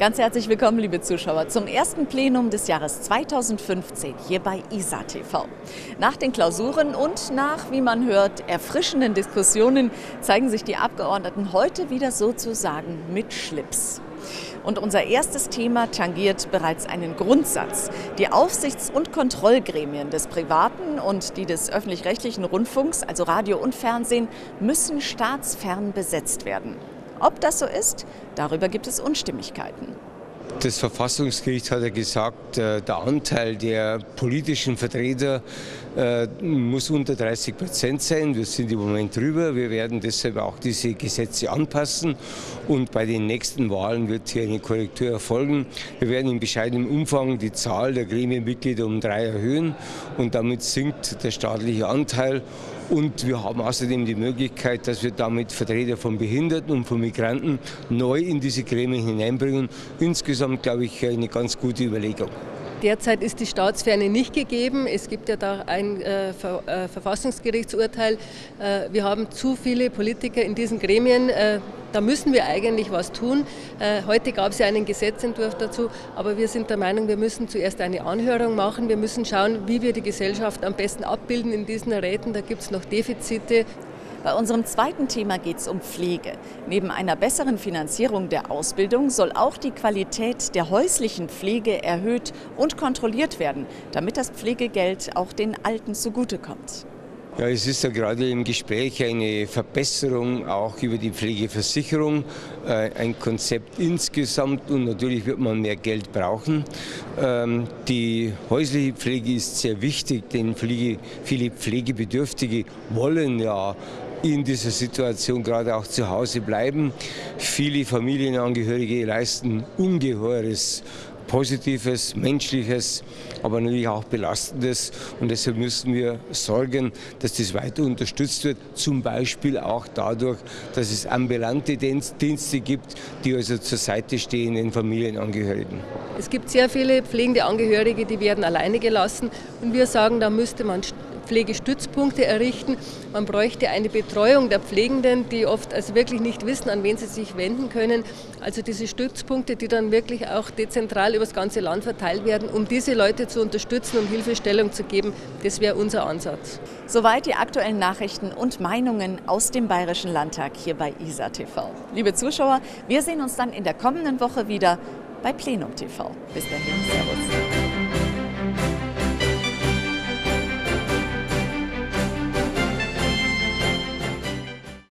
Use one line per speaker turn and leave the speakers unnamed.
Ganz herzlich willkommen, liebe Zuschauer, zum ersten Plenum des Jahres 2015 hier bei ISA TV. Nach den Klausuren und nach, wie man hört, erfrischenden Diskussionen zeigen sich die Abgeordneten heute wieder sozusagen mit Schlips. Und unser erstes Thema tangiert bereits einen Grundsatz. Die Aufsichts- und Kontrollgremien des privaten und die des öffentlich-rechtlichen Rundfunks, also Radio und Fernsehen, müssen staatsfern besetzt werden. Ob das so ist, darüber gibt es Unstimmigkeiten.
Das Verfassungsgericht hat ja gesagt, der Anteil der politischen Vertreter muss unter 30% sein. Wir sind im Moment drüber. Wir werden deshalb auch diese Gesetze anpassen. Und bei den nächsten Wahlen wird hier eine Korrektur erfolgen. Wir werden in bescheidenem Umfang die Zahl der Gremienmitglieder um 3 erhöhen. Und damit sinkt der staatliche Anteil. Und wir haben außerdem die Möglichkeit, dass wir damit Vertreter von Behinderten und von Migranten neu in diese Gremien hineinbringen. Insgesamt, glaube ich, eine ganz gute Überlegung.
Derzeit ist die Staatsferne nicht gegeben. Es gibt ja da ein Verfassungsgerichtsurteil. Wir haben zu viele Politiker in diesen Gremien. Da müssen wir eigentlich was tun. Heute gab es ja einen Gesetzentwurf dazu, aber wir sind der Meinung, wir müssen zuerst eine Anhörung machen. Wir müssen schauen, wie wir die Gesellschaft am besten abbilden in diesen Räten. Da gibt es noch Defizite.
Bei unserem zweiten Thema geht es um Pflege. Neben einer besseren Finanzierung der Ausbildung soll auch die Qualität der häuslichen Pflege erhöht und kontrolliert werden, damit das Pflegegeld auch den Alten zugutekommt.
Ja, es ist ja gerade im Gespräch eine Verbesserung auch über die Pflegeversicherung, ein Konzept insgesamt, und natürlich wird man mehr Geld brauchen. Die häusliche Pflege ist sehr wichtig, denn viele Pflegebedürftige wollen ja in dieser Situation gerade auch zu Hause bleiben. Viele Familienangehörige leisten ungeheures Positives, Menschliches, aber natürlich auch Belastendes. Und deshalb müssen wir sorgen, dass das weiter unterstützt wird. Zum Beispiel auch dadurch, dass es ambulante Dienste gibt, die also zur Seite stehen den Familienangehörigen.
Es gibt sehr viele pflegende Angehörige, die werden alleine gelassen. Und wir sagen, da müsste man Pflegestützpunkte errichten. Man bräuchte eine Betreuung der Pflegenden, die oft also wirklich nicht wissen, an wen sie sich wenden können. Also diese Stützpunkte, die dann wirklich auch dezentral über das ganze Land verteilt werden, um diese Leute zu unterstützen und Hilfestellung zu geben, das wäre unser Ansatz.
Soweit die aktuellen Nachrichten und Meinungen aus dem Bayerischen Landtag hier bei ISA TV. Liebe Zuschauer, wir sehen uns dann in der kommenden Woche wieder bei Plenum TV. Bis dahin, Servus.